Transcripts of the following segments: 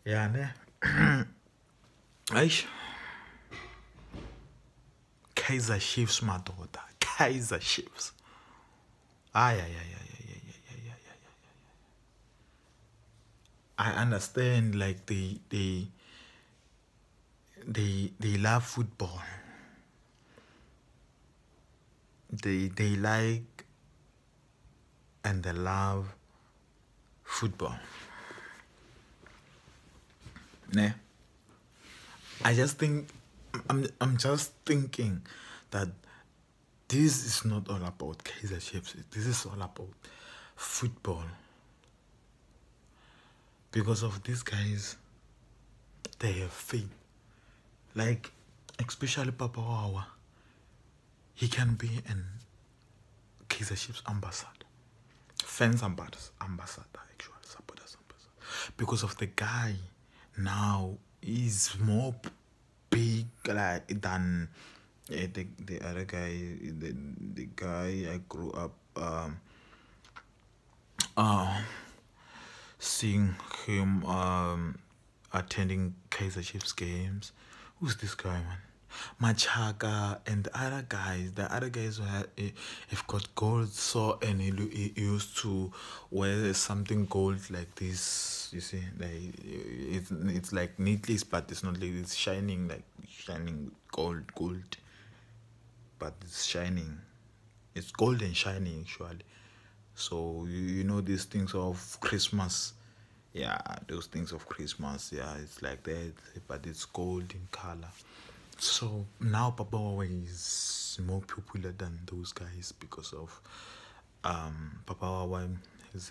Yeah, ne? Eish, Kaiser Chiefs madoda. Kaiser Chiefs. Ay, ay, ay, ay, ay, ay, ay, ay, ay, ay. I understand like they love football. They like and they love football. Ne? I just think I'm just thinking that this is not all about Kaiser Chiefs. This is all about football. Because of these guys, they have faith. Like, especially Papa Wawa, he can be an Kaiser Chiefs ambassador. Fans ambassador, actually, supporters ambassador. Because of the guy now is more big like than the other guy, the guy I grew up seeing him attending Kaiser Chiefs games. Who's this guy, man? Machaka and the other guys who have got gold. So and he used to wear something gold like this. You see, like it's like necklace, but it's not like it's shining like shining gold, but it's shining. It's gold and shining actually. So you know these things of Christmas. Yeah, those things of Christmas. Yeah, it's like that, but it's gold in color. So now Papa Wawa is more popular than those guys because of Papa Wawa is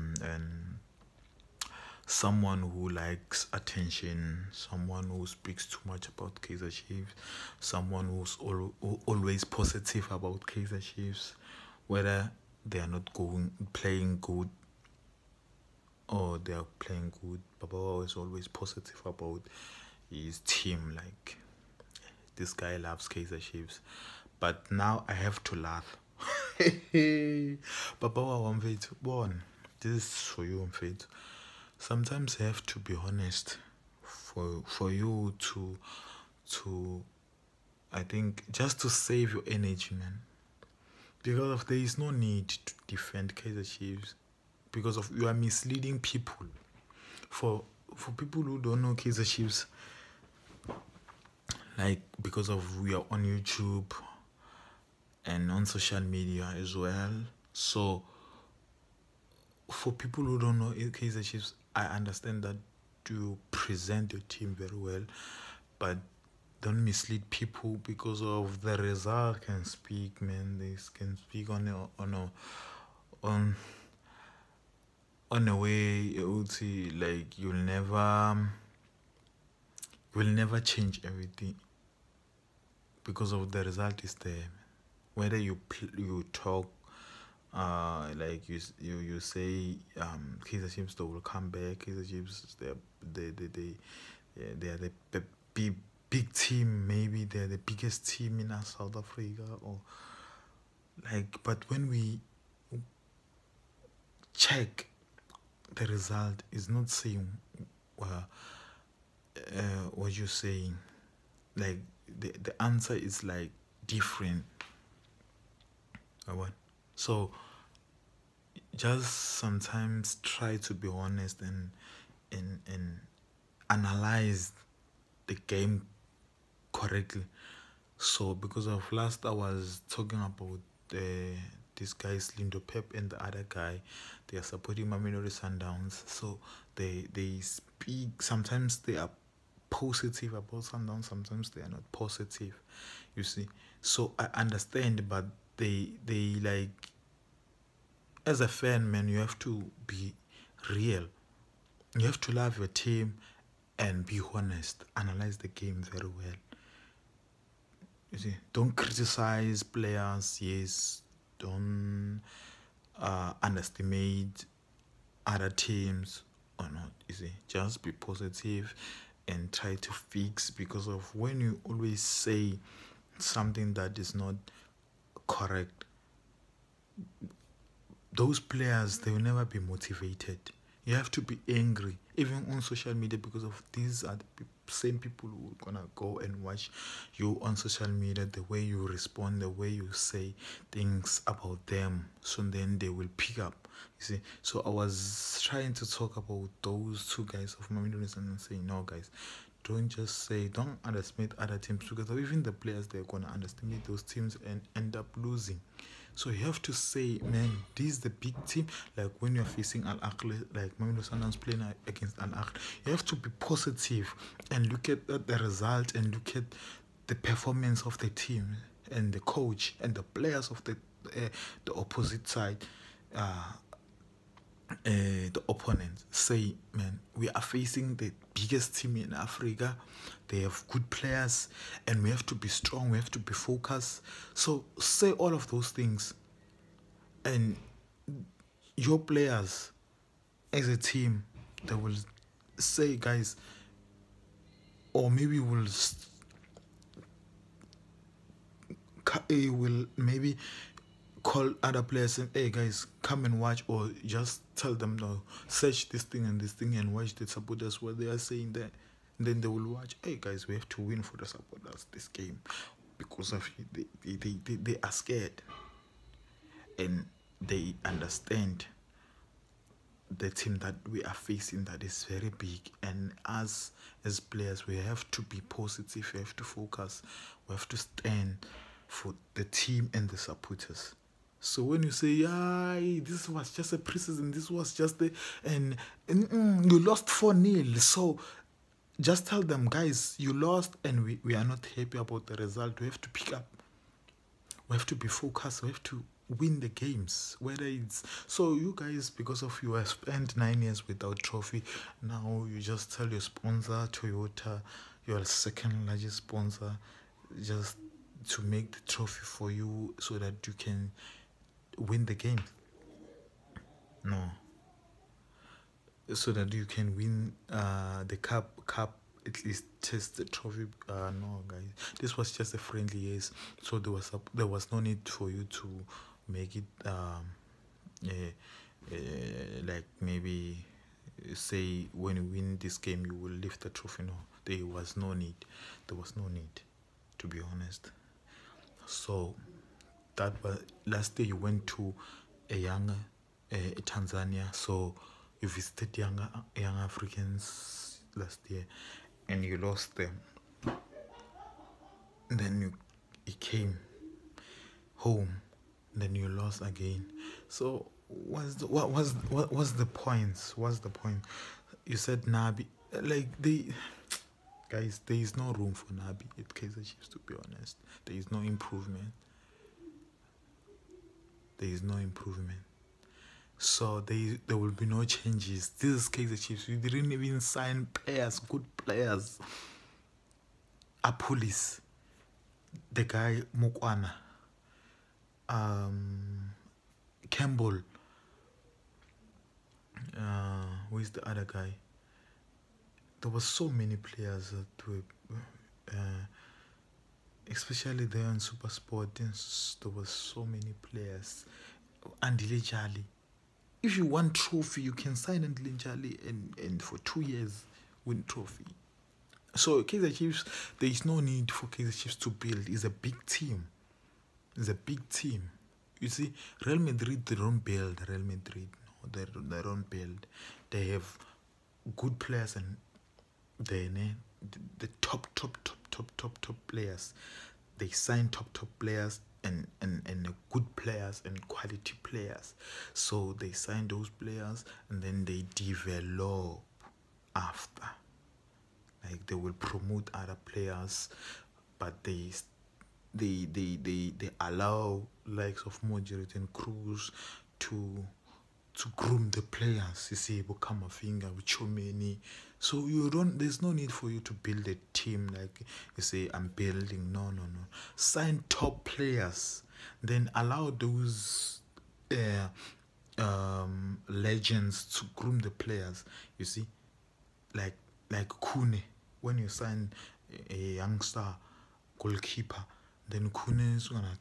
someone who likes attention, someone who speaks too much about Kaiser Chiefs, someone who's always positive about Kaiser Chiefs, whether they are not playing good or they are playing good. Papa Wawa is always positive about his team. Like, this guy loves Kaiser Chiefs. But now I have to laugh. Papa Wawa mfethu, born. This is for you, mfethu. Sometimes you have to be honest for you to I think just to save your energy, man. Because of there is no need to defend Kaiser Chiefs because of you are misleading people. For people who don't know Kaiser Chiefs, like because of we are on YouTube and on social media as well. So for people who don't know Kaiser Chiefs, I understand that you present your team very well, but don't mislead people because of the result can speak, man. They can speak on a way like you'll never change everything because of the result is there. Whether you talk like you say Kaiser Chiefs they will come back. Kaiser Chiefs they are the big team. Maybe they're the biggest team in South Africa or like. But when we check the result, is not saying what you're saying. Like the answer is like different. What? So just sometimes try to be honest and analyze the game correctly. So because of last I was talking about this guy's Lindo Pep and the other guy, they are supporting Mamelodi Sundowns. So they speak, sometimes they are positive about Sundowns, sometimes they are not positive. You see. So I understand, but they like, as a fan, man, you have to be real. You have to love your team and be honest. Analyze the game very well. You see, don't criticize players. Yes, don't underestimate other teams or not. You see, just be positive and try to fix. Because of when you always say something that is not correct, those players, they will never be motivated. You have to be angry, even on social media, because of these are the same people who are gonna go and watch you on social media, the way you respond, the way you say things about them. So then they will pick up. You see, so I was trying to talk about those two guys of Mamelodi and saying, no, guys, don't underestimate other teams, because even the players, they're gonna underestimate those teams and end up losing. So you have to say, man, this is the big team. Like when you're facing Al Ahly, like Mamelodi Sundowns playing against Al Ahly, you have to be positive and look at the result and look at the performance of the team and the coach and the players of the opposite side. The opponents say, man, we are facing the biggest team in Africa. They have good players and we have to be strong, we have to be focused. So say all of those things, and your players as a team, they will say, guys, or maybe will maybe call other players and, hey guys, come and watch, or just tell them, no, search this thing and watch the supporters what they are saying there. And then they will watch, hey guys, we have to win for the supporters this game, because of they are scared and they understand the team that we are facing that is very big. And us as players, we have to be positive, we have to focus, we have to stand for the team and the supporters. So when you say, yeah, this was just a preseason, this was just and you lost 4-0, so just tell them, guys, you lost and we are not happy about the result. We have to pick up, we have to be focused, we have to win the games, whether it's, so you guys, because of you have spent 9 years without trophy, now you just tell your sponsor, Toyota, your second largest sponsor, just to make the trophy for you so that you can win the game. No, so that you can win the cup, at least test the trophy. No, guys, this was just a friendly years, so there was no need for you to make it like maybe say when you win this game you will lift the trophy. No, there was no need, to be honest. So that was last year you went to a young Tanzania, so you visited young Africans last year and you lost them. And then you came home, then you lost again. So what was the point? What's the point? You said Nabi, like guys, there is no room for Nabi at Kaizer Chiefs, to be honest. There is no improvement. So there will be no changes. This is Kaizer Chiefs. You didn't even sign players, good players. Police, the guy Mokwana, Campbell, who is the other guy? There were so many players that were, especially there in Super Sport. There were so many players. Andile Jali. If you want trophy, you can sign Andile Jali and for 2 years win trophy. So Kaizer Chiefs, there is no need for Kaizer Chiefs to build. It's a big team. You see, Real Madrid, they don't build. Real Madrid, no, they don't build. They have good players and the top players. They sign top players and good players and quality players. So they sign those players and then they develop after. Like they will promote other players, but they allow likes of Modric and Cruz to groom the players. You see, Bukayo, with Chomeni. So there's no need for you to build a team like you say, I'm building. No. Sign top players, then allow those legends to groom the players. You see, like Kune, when you sign a youngster goalkeeper, then Kune is gonna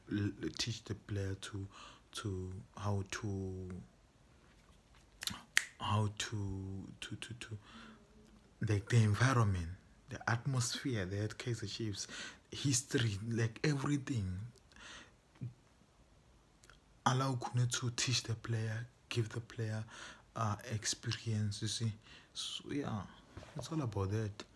teach the player to how to how to like the environment, the atmosphere there at Kaiser Chiefs, history, like everything. Allow Kune to teach the player, give the player experience, you see. So yeah, it's all about that.